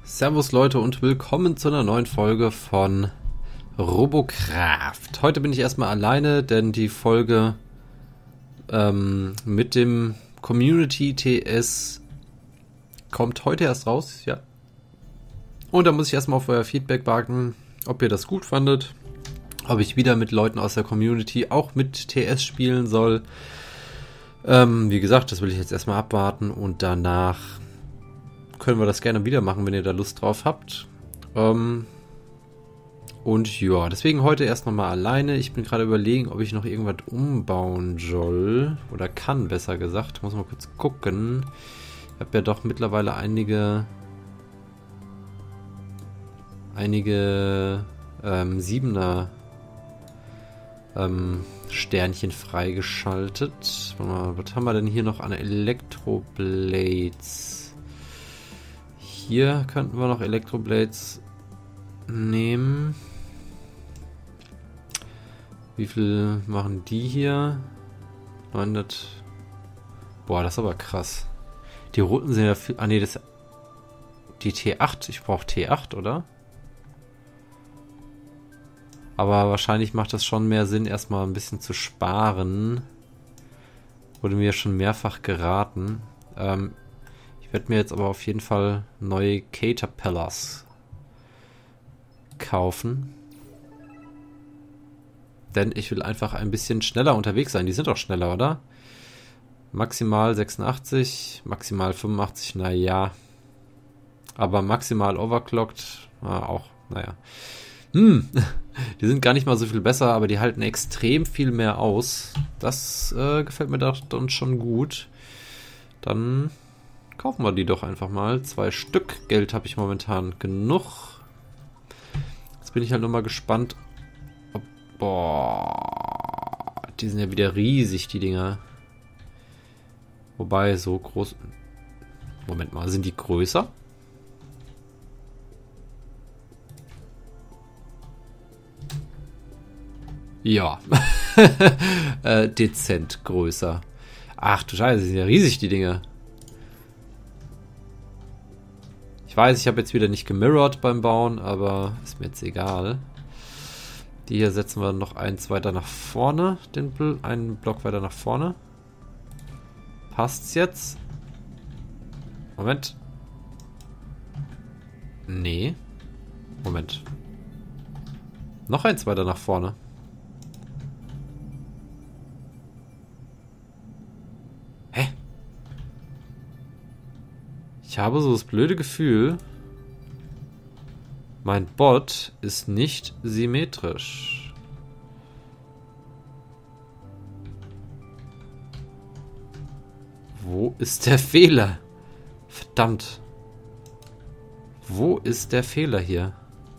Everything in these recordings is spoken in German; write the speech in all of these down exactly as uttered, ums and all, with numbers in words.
Servus Leute und willkommen zu einer neuen Folge von Robocraft. Heute bin ich erstmal alleine, denn die Folge ähm, mit dem Community T S kommt heute erst raus, ja. Und da muss ich erstmal auf euer Feedback warten, ob ihr das gut fandet, ob ich wieder mit Leuten aus der Community auch mit T S spielen soll. Ähm, wie gesagt, das will ich jetzt erstmal abwarten und danach können wir das gerne wieder machen, wenn ihr da Lust drauf habt. Ähm, und ja, deswegen heute erstmal mal alleine. Ich bin gerade überlegen, ob ich noch irgendwas umbauen soll. Oder kann, besser gesagt. Muss mal kurz gucken. Ich habe ja doch mittlerweile einige einige ähm, Siebener ähm, Sternchen freigeschaltet. Warte mal, was haben wir denn hier noch an Elektroblades? Hier könnten wir noch Elektroblades nehmen. Wie viel machen die hier? neunhundert. Boah, das ist aber krass. Die roten sind ja viel. Ah ne, das. Die T acht. Ich brauche T acht, oder? Aber wahrscheinlich macht das schon mehr Sinn, erstmal ein bisschen zu sparen. Wurde mir schon mehrfach geraten. Ähm. Ich werde mir jetzt aber auf jeden Fall neue Caterpillars kaufen. Denn ich will einfach ein bisschen schneller unterwegs sein. Die sind doch schneller, oder? Maximal sechsundachtzig, maximal fünfundachtzig, naja. Aber maximal overclocked, ah, auch, naja. Hm, die sind gar nicht mal so viel besser, aber die halten extrem viel mehr aus. Das äh, gefällt mir dann schon gut. Dann kaufen wir die doch einfach mal. Zwei Stück. Geld habe ich momentan genug. Jetzt bin ich halt nur mal gespannt. Ob, boah. Die sind ja wieder riesig, die Dinger. Wobei, so groß. Moment mal, sind die größer? Ja. äh, dezent größer. Ach du Scheiße, die sind ja riesig, die Dinger. Ich weiß, ich habe jetzt wieder nicht gemirrored beim Bauen, aber ist mir jetzt egal. Die hier setzen wir noch eins weiter nach vorne, den Bl- einen Block weiter nach vorne. Passt's jetzt? Moment. Nee. Moment. Noch eins weiter nach vorne. Hä? Ich habe so das blöde Gefühl, mein Bot ist nicht symmetrisch. Wo ist der Fehler? Verdammt. Wo ist der Fehler hier?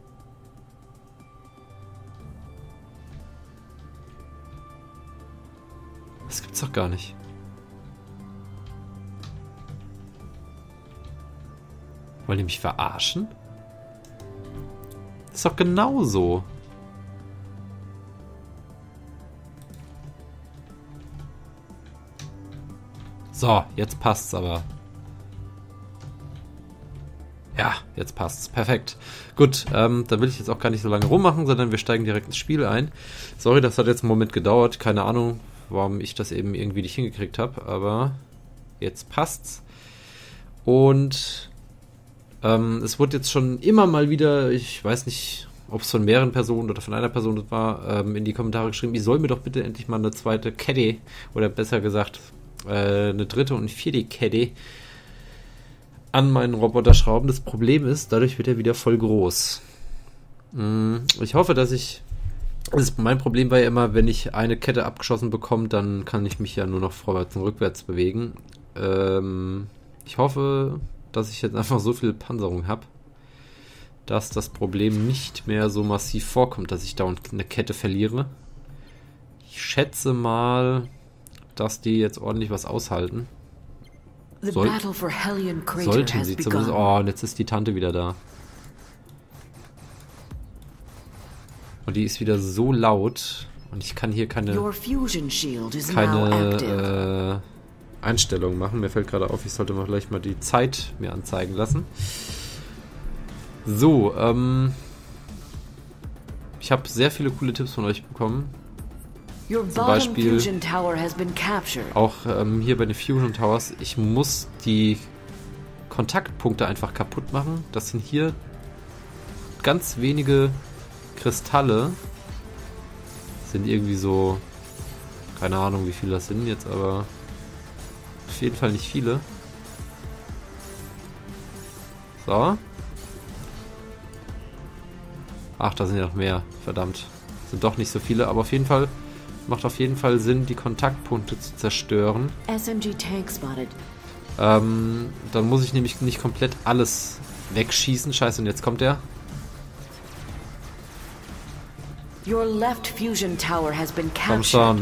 Das gibt's doch gar nicht. Wollen die mich verarschen? Das ist doch genau so. So, jetzt passt's aber. Ja, jetzt passt's. Perfekt. Gut, ähm, dann will ich jetzt auch gar nicht so lange rummachen, sondern wir steigen direkt ins Spiel ein. Sorry, das hat jetzt einen Moment gedauert. Keine Ahnung, warum ich das eben irgendwie nicht hingekriegt habe, aber jetzt passt's. Und Ähm, es wurde jetzt schon immer mal wieder, ich weiß nicht, ob es von mehreren Personen oder von einer Person das war, ähm, in die Kommentare geschrieben, ich soll mir doch bitte endlich mal eine zweite Caddy, oder besser gesagt, äh, eine dritte und vierte Caddy an meinen Roboter schrauben. Das Problem ist, dadurch wird er wieder voll groß. Mm, ich hoffe, dass ich, das mein Problem war ja immer, wenn ich eine Kette abgeschossen bekomme, dann kann ich mich ja nur noch vorwärts und rückwärts bewegen. Ähm, ich hoffe, dass ich jetzt einfach so viel Panzerung habe, dass das Problem nicht mehr so massiv vorkommt, dass ich da eine Kette verliere. Ich schätze mal, dass die jetzt ordentlich was aushalten. Soll sollten sie zumindest. Oh, und jetzt ist die Tante wieder da. Und die ist wieder so laut. Und ich kann hier keine, keine äh, Einstellungen machen. Mir fällt gerade auf, ich sollte mal vielleicht mal die Zeit mir anzeigen lassen. So, ähm... ich habe sehr viele coole Tipps von euch bekommen. Zum Beispiel auch ähm, hier bei den Fusion Towers. Ich muss die Kontaktpunkte einfach kaputt machen. Das sind hier ganz wenige Kristalle. Sind irgendwie so... keine Ahnung, wie viele das sind jetzt, aber auf jeden Fall nicht viele. So. Ach, da sind ja noch mehr. Verdammt. Sind doch nicht so viele, aber auf jeden Fall macht auf jeden Fall Sinn, die Kontaktpunkte zu zerstören. S M G tank spotted. Ähm, dann muss ich nämlich nicht komplett alles wegschießen. Scheiße, und jetzt kommt der. Your left fusion tower has been captured. Komm schon.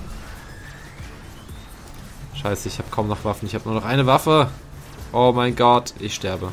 Scheiße, ich habe kaum noch Waffen. Ich habe nur noch eine Waffe. Oh mein Gott, ich sterbe.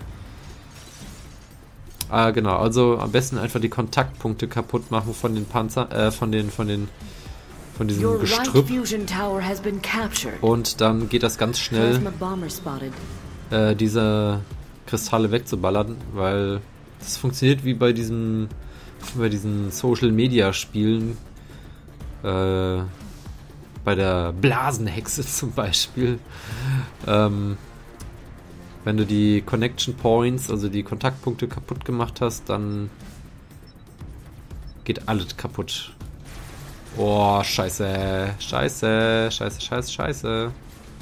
Ah, genau. Also am besten einfach die Kontaktpunkte kaputt machen von den Panzer, äh, von den, von den, von diesem Your Gestrüpp. right fusion tower has been captured. Und dann geht das ganz schnell, Plasma bomber spotted. äh, diese Kristalle wegzuballern, weil das funktioniert wie bei diesem, bei diesen Social Media Spielen, äh, bei der Blasenhexe zum Beispiel. Ähm, wenn du die Connection Points, also die Kontaktpunkte kaputt gemacht hast, dann geht alles kaputt. Oh, scheiße. Scheiße, scheiße, scheiße, scheiße.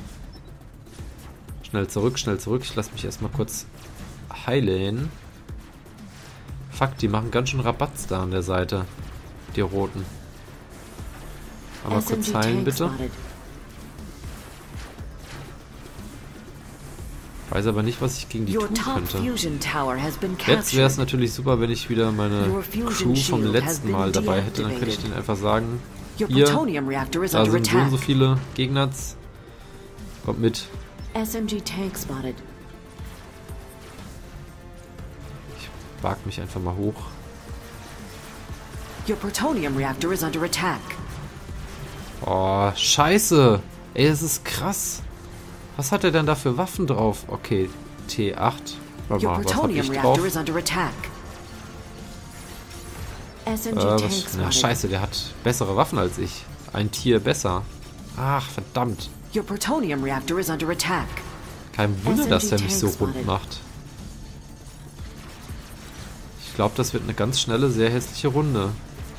Schnell zurück, schnell zurück. Ich lasse mich erstmal kurz heilen. Fuck, die machen ganz schön Rabatz da an der Seite. Die roten. Einmal kurz heilen, bitte. Weiß aber nicht, was ich gegen die tun könnte. Jetzt wäre es natürlich super, wenn ich wieder meine Crew vom letzten Mal dabei hätte. Dann könnte ich denen einfach sagen, hier, da sind so und so viele Gegner. Kommt mit. Ich wag mich einfach mal hoch. Oh, scheiße. Ey, das ist krass. Was hat er denn da für Waffen drauf? Okay, T acht. Warte mal, was hab ich drauf? Äh, was, na, scheiße, der hat bessere Waffen als ich. Ein Tier besser. Ach, verdammt. Kein Wunder, dass der mich so rund macht. Ich glaube, das wird eine ganz schnelle, sehr hässliche Runde.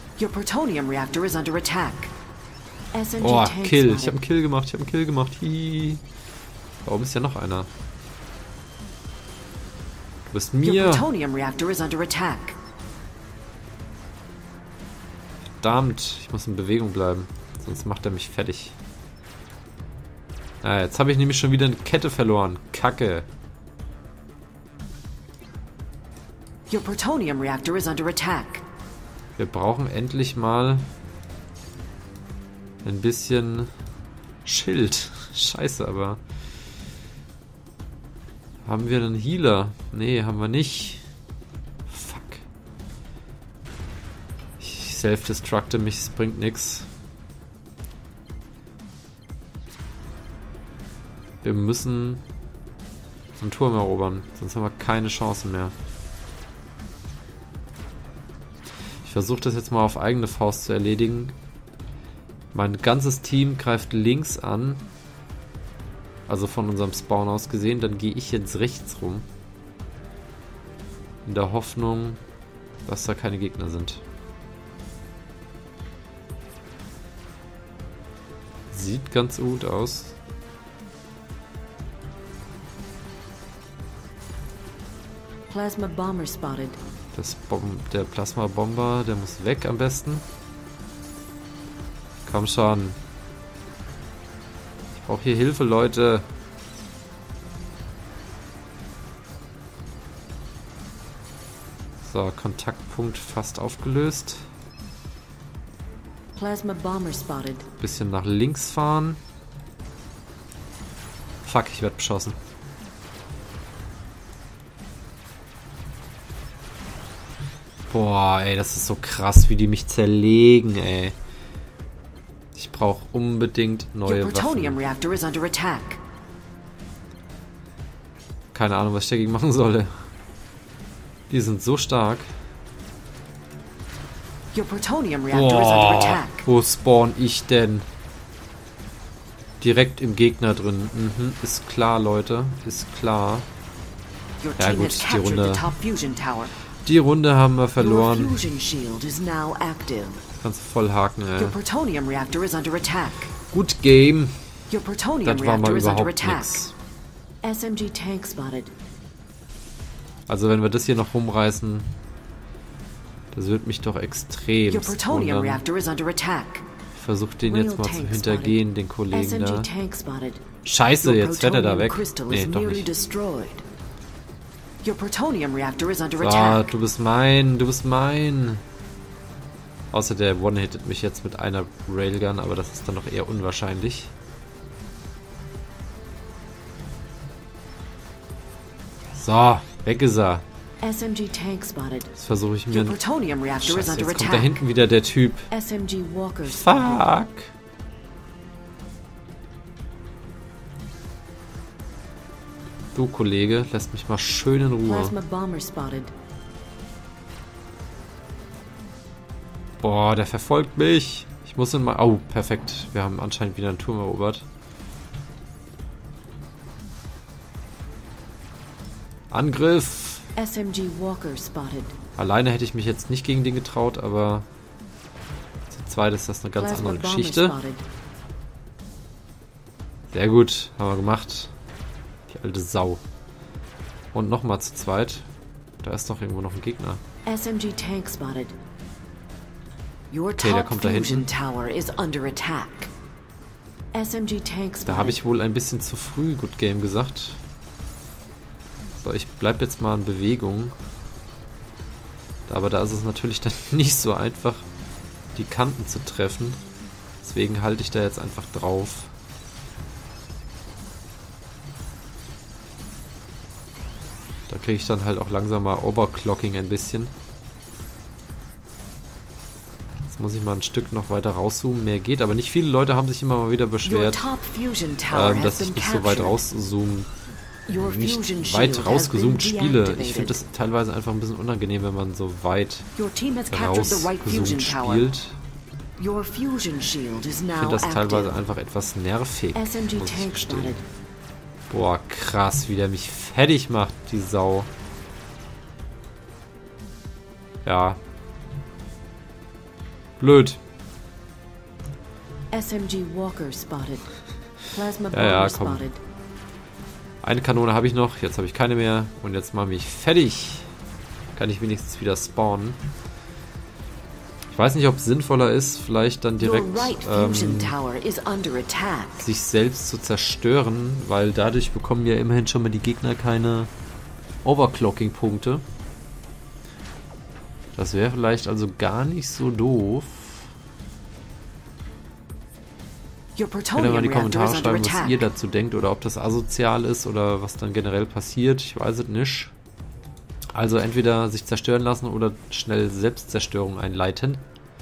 Oh, Kill. Ich habe einen Kill gemacht. Ich habe einen Kill gemacht. Hihi. Da oben ist ja noch einer. Du bist mir. Verdammt. Ich muss in Bewegung bleiben. Sonst macht er mich fertig. Ah, jetzt habe ich nämlich schon wieder eine Kette verloren. Kacke. Your plutonium reactor is under attack. Wir brauchen endlich mal ein bisschen Schild. Scheiße, aber haben wir einen Healer? Nee, haben wir nicht. Fuck. Ich self-destructe mich, es bringt nichts. Wir müssen einen Turm erobern, sonst haben wir keine Chance mehr. Ich versuche das jetzt mal auf eigene Faust zu erledigen. Mein ganzes Team greift links an. Also von unserem Spawn aus gesehen. Dann gehe ich jetzt rechts rum. In der Hoffnung, dass da keine Gegner sind. Sieht ganz gut aus. Plasma bomber spotted. Das Bom- der Plasma-Bomber, der muss weg am besten. Komm schon. Ich brauche hier Hilfe, Leute. So, Kontaktpunkt fast aufgelöst. Plasma bomber spotted. Bisschen nach links fahren. Fuck, ich werde beschossen. Boah, ey, das ist so krass, wie die mich zerlegen, ey. Ich brauche unbedingt neue Waffen. Keine Ahnung, was ich dagegen machen soll. Die sind so stark. Your plutonium reactor is under Boah, attack. wo spawn ich denn? Direkt im Gegner drin. Mhm, ist klar, Leute. Ist klar. Your Ja team gut, has die captured Runde, the top fusion tower. die Runde haben wir Your verloren. fusion shield is now active. Kannst du voll haken, ey. Your plutonium reactor is under attack. Gut Game. Your plutonium Das war reactor mal is under überhaupt attack. nix. S M G tank spotted. Also wenn wir das hier noch rumreißen, das wird mich doch extrem Your plutonium wundern. reactor is under attack. Ich versuche den Rail jetzt mal zu tank hintergehen, den S Kollegen M G da. tank spotted. Scheiße, Your jetzt fährt er da plutonium weg. crystal Nee, is doch nearly nicht. destroyed. Your plutonium reactor is under So, attack. du bist mein, du bist mein. Außer der one-hittet mich jetzt mit einer Railgun, aber das ist dann doch eher unwahrscheinlich. So, weg ist er. S M G tank spotted. Jetzt versuche ich mir... Your Ein plutonium reactor is Scheiße, under jetzt kommt da attack. hinten wieder der Typ. S M G walker spotted. Fuck. Du, Kollege, lässt mich mal schön in Ruhe. Plasma bomber spotted. Boah, der verfolgt mich. Ich muss ihn mal... Oh, perfekt. Wir haben anscheinend wieder einen Turm erobert. Angriff. S M G walker spotted. Alleine hätte ich mich jetzt nicht gegen den getraut, aber zu zweit ist das eine ganz Plasma andere bomber Geschichte. spotted. Sehr gut, haben wir gemacht. Die alte Sau. Und nochmal zu zweit. Da ist doch irgendwo noch ein Gegner. S M G tank spotted. Your Okay, der top kommt da fusion hinten. tower is under attack. S M G tank spotted. Da habe ich wohl ein bisschen zu früh Good Game gesagt. So, ich bleib jetzt mal in Bewegung. Aber da ist es natürlich dann nicht so einfach, die Kanten zu treffen. Deswegen halte ich da jetzt einfach drauf. Da kriege ich dann halt auch langsam mal Overclocking ein bisschen. Jetzt muss ich mal ein Stück noch weiter rauszoomen. Mehr geht, aber nicht viele Leute haben sich immer mal wieder Your beschwert, top fusion tower ähm, has dass ich been nicht so weit captured. rauszoomen, Your fusion nicht shield weit has rausgezoomt been spiele. Ich deactivated. finde das teilweise einfach ein bisschen unangenehm, wenn man so weit Your team has captured the right fusion rausgezoomt tower. spielt. Your fusion shield is Ich now finde das teilweise active. einfach etwas nervig, S M G muss ich tank gestehen. spotted. Boah, krass, wie der mich fertig macht, die Sau. Ja. Blöd. S M G walker spotted. Plasma Ja, ja, bomber komm. spotted. Eine Kanone habe ich noch, jetzt habe ich keine mehr. Und jetzt mache ich fertig. Kann ich wenigstens wieder spawnen. Ich weiß nicht, ob es sinnvoller ist, vielleicht dann Your direkt right fusion ähm, tower is under attack. sich selbst zu zerstören, weil dadurch bekommen ja immerhin schon mal die Gegner keine Overclocking-Punkte. Das wäre vielleicht also gar nicht so doof. Your Könnt ihr mal plutonium in die reactor is Kommentare under schreiben, was attack. ihr dazu denkt oder ob das asozial ist oder was dann generell passiert. Ich weiß es nicht. Also entweder sich zerstören lassen oder schnell Selbstzerstörung einleiten.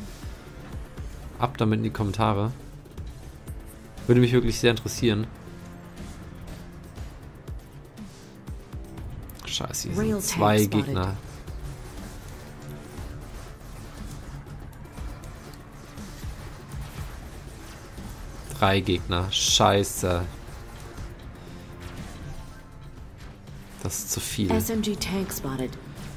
Ab damit in die Kommentare. Würde mich wirklich sehr interessieren. Scheiße, hier Rail sind zwei tank spotted. Gegner. Drei Gegner. Scheiße. Das ist zu viel. S M G tank spotted.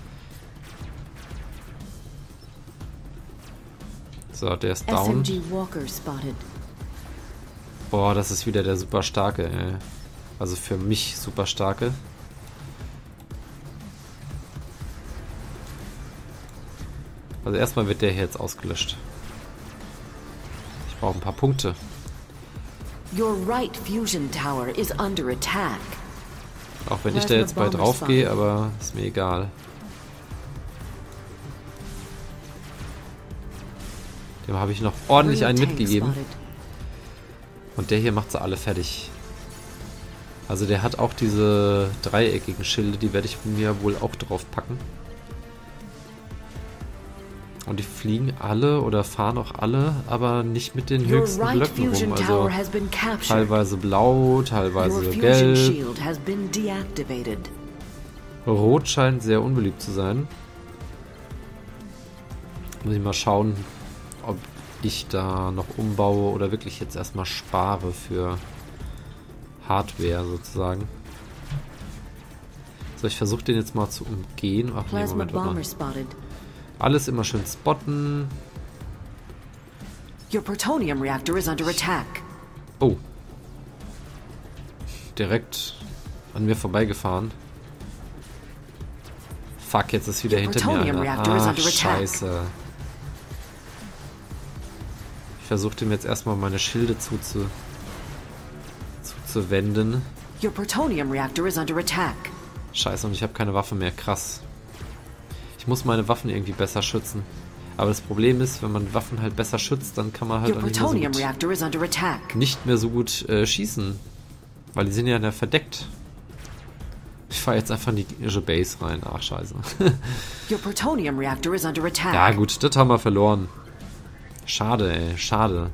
So, der ist S M down. G walker spotted. Boah, das ist wieder der super starke, ey. Also für mich super starke. Also erstmal wird der hier jetzt ausgelöscht. Ich brauche ein paar Punkte. Your right fusion tower is under attack. Auch wenn ich da jetzt bald drauf gehe, aber ist mir egal. Dem habe ich noch ordentlich Rail einen tank mitgegeben. spotted. Und der hier macht sie alle fertig. Also der hat auch diese dreieckigen Schilde, die werde ich mir wohl auch drauf packen. Und die fliegen alle oder fahren auch alle, aber nicht mit den Your höchsten right Blöcken fusion rum. Also tower has been captured. teilweise blau, Your teilweise fusion gelb. shield has been deactivated. Rot scheint sehr unbeliebt zu sein. Muss ich mal schauen, ob ich da noch umbaue oder wirklich jetzt erstmal spare für Hardware sozusagen. So, ich versuche den jetzt mal zu umgehen. Ach nee, Moment, warte mal. Alles immer schön spotten. Your plutonium reactor is under attack. Oh. Direkt an mir vorbeigefahren. Fuck, jetzt ist wieder Your hinter mir plutonium einer. reactor is Ach, under attack. scheiße. Ich versuche dem jetzt erstmal meine Schilde zuzu zuzuwenden. Your plutonium reactor is under attack. Scheiße, und ich habe keine Waffe mehr. Krass. Ich muss meine Waffen irgendwie besser schützen. Aber das Problem ist, wenn man Waffen halt besser schützt, dann kann man halt Your auch nicht mehr so plutonium gut, reactor is under attack. nicht mehr so gut äh, schießen. Weil die sind ja da verdeckt. Ich fahre jetzt einfach in die Base rein. Ach, scheiße. Your plutonium reactor is under attack. Ja gut, das haben wir verloren. Schade, ey. Schade.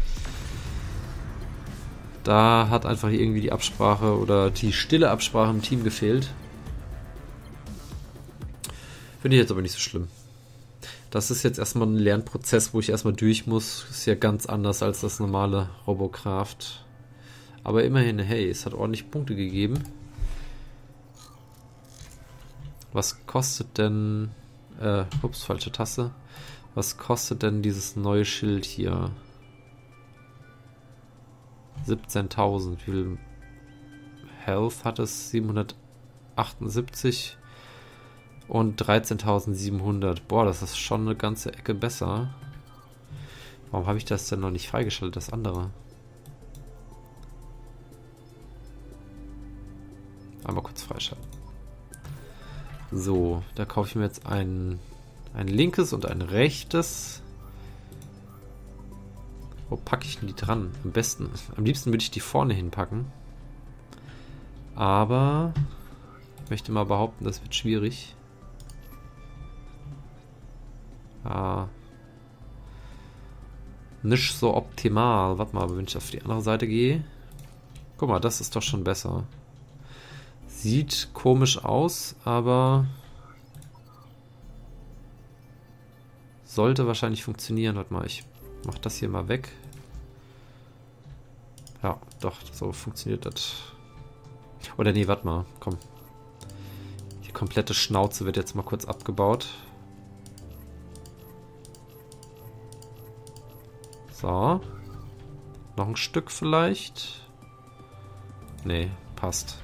Da hat einfach irgendwie die Absprache oder die stille Absprache im Team gefehlt. Finde ich jetzt aber nicht so schlimm. Das ist jetzt erstmal ein Lernprozess, wo ich erstmal durch muss. Ist ja ganz anders als das normale Robocraft. Aber immerhin, hey, es hat ordentlich Punkte gegeben. Was kostet denn... Äh, ups, falsche Taste. Was kostet denn dieses neue Schild hier? siebzehntausend. Wie viel Health hat es? siebenhundertachtundsiebzig und dreizehntausendsiebenhundert. Boah, das ist schon eine ganze Ecke besser. Warum habe ich das denn noch nicht freigeschaltet, das andere? Einmal kurz freischalten. So, da kaufe ich mir jetzt ein, ein linkes und ein rechtes. Wo packe ich denn die dran? Am besten, am liebsten würde ich die vorne hinpacken. Aber ich möchte mal behaupten, das wird schwierig. Ja. Nicht so optimal. Warte mal, aber wenn ich auf die andere Seite gehe. Guck mal, das ist doch schon besser. Sieht komisch aus, aber sollte wahrscheinlich funktionieren. Warte mal, ich mach das hier mal weg. Ja, doch, so funktioniert das. Oder nee, warte mal, komm. Die komplette Schnauze wird jetzt mal kurz abgebaut. So. Noch ein Stück vielleicht. Nee, passt.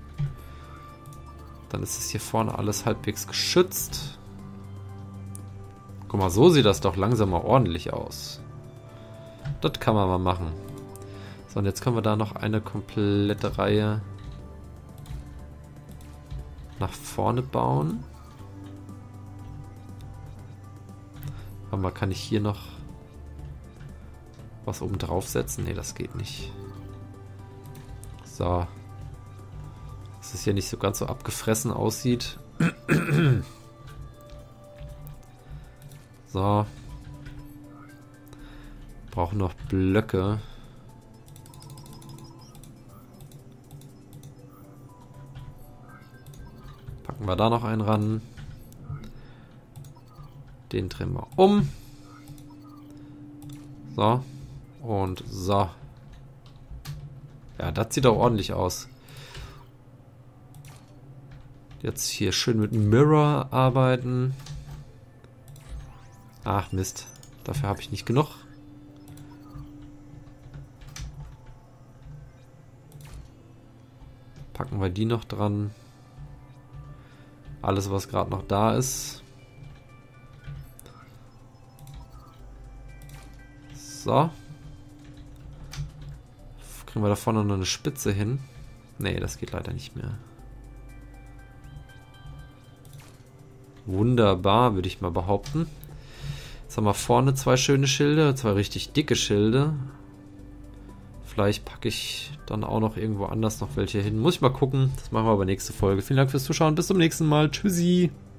Dann ist es hier vorne alles halbwegs geschützt. Guck mal, so sieht das doch langsam mal ordentlich aus. Das kann man mal machen. So, und jetzt können wir da noch eine komplette Reihe nach vorne bauen. Aber mal, kann ich hier noch was oben drauf setzen? Ne, das geht nicht. So. Dass es hier nicht so ganz so abgefressen aussieht. So. Brauchen noch Blöcke. Packen wir da noch einen ran. Den drehen wir um. So. Und so. Ja, das sieht auch ordentlich aus. Jetzt hier schön mit Mirror arbeiten. Ach Mist. Dafür habe ich nicht genug. Packen wir die noch dran. Alles, was gerade noch da ist. So. Kriegen wir da vorne noch eine Spitze hin? Nee, das geht leider nicht mehr. Wunderbar, würde ich mal behaupten. Jetzt haben wir vorne zwei schöne Schilde, zwei richtig dicke Schilde. Vielleicht packe ich dann auch noch irgendwo anders noch welche hin. Muss ich mal gucken. Das machen wir aber nächste Folge. Vielen Dank fürs Zuschauen. Bis zum nächsten Mal. Tschüssi.